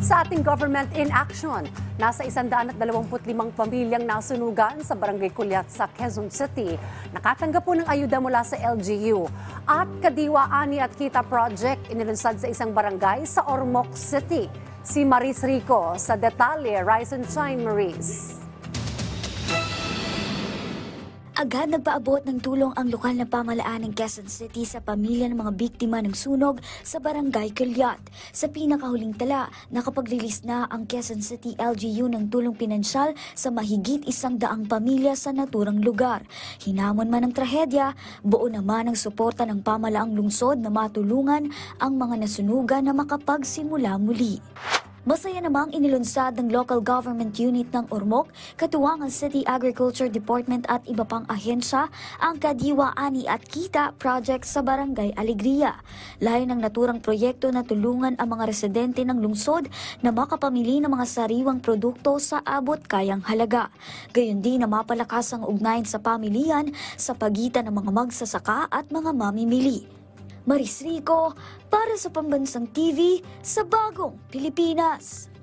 Sa ating government in action, nasa 125 pamilyang nasunugan sa Barangay Culiat sa Quezon City. Nakatanggap po ng ayuda mula sa LGU. At Kadiwa Ani at Kita Project inilunsad sa isang barangay sa Ormoc City. Si Maris Rico sa detalye. Rise and shine, Maris. Agad nagpaabot ng tulong ang lokal na pamahalaan ng Quezon City sa pamilya ng mga biktima ng sunog sa Barangay Culiat. Sa pinakahuling tala, nakapag-release na ang Quezon City LGU ng tulong pinansyal sa mahigit 100 pamilya sa naturang lugar. Hinamon man ng trahedya, buo naman ang suporta ng pamahalaang lungsod na matulungan ang mga nasunugan na makapagsimula muli. Masaya namang inilunsad ng local government unit ng Ormoc, katuwang ang City Agriculture Department at iba pang ahensya ang Kadiwa Ani at Kita Project sa Barangay Alegria. Layo ng naturang proyekto na tulungan ang mga residente ng lungsod na makapamili ng mga sariwang produkto sa abot kayang halaga. Gayon din na mapalakas ang ugnayan sa pamilihan sa pagitan ng mga magsasaka at mga mamimili. Maris Rico, para sa Pambansang TV sa Bagong Pilipinas.